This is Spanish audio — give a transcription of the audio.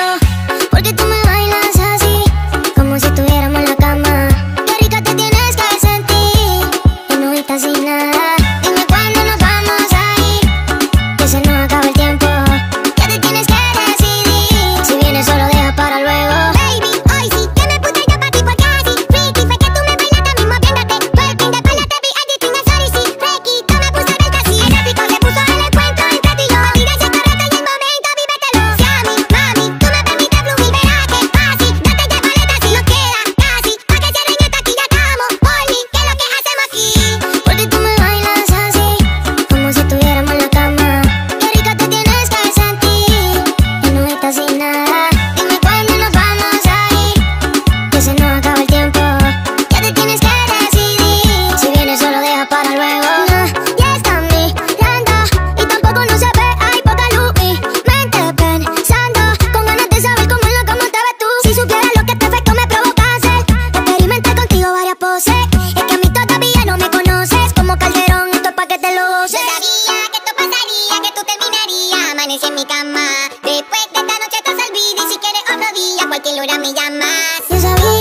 lento, porque tú me bailas así, como si estuviéramos en la cama. Qué rica te tienes que sentir, y no estás sin nada. Dime cuándo nos vamos a ir, que se nos acaba el tiempo. Ya te tienes que decidir, si vienes solo deja para luego. Baby, hoy sí que me puse yo pa' ti porque así freaky, fue que tú me bailaste mismo viéndote. Working de espalda te vi allí sin sorry, sí. Freaky, tú me puse a verte así. El gráfico se puso en el cuento entre ti y yo. Tira ese carrete y el momento vívetelo. Si a mí, mami, tú me permites fluir, verás que fácil. Date ya paleta si nos queda casi. Pa' que cierren esta aquí ya estamos. Por mí, ¿qué es lo que hacemos aquí? Porque tú me bailas así, como si estuviéramos en la cama. Qué rica te tienes que sentir, y no estás sin nada. Dime cuándo nos vamos a ir, que se nos acaba el tiempo. Ya te tienes que decidir, si vienes solo deja para luego. Ya está mirando y tampoco no se ve, hay poca luz y mente pensando, con ganas de saber cómo es lo como te ves tú. Si supieras lo que este efecto me provoca hacer, experimenté contigo varias poses. Es que a mí todavía no me conoces, como Calderón, esto es pa' que te lo goces. Yo sabía que esto pasaría, que tú terminarías. Amanecí en mi cama, después de esta noche estás olvida, y si quieres otro día, cualquier hora me llamas. Yo sabía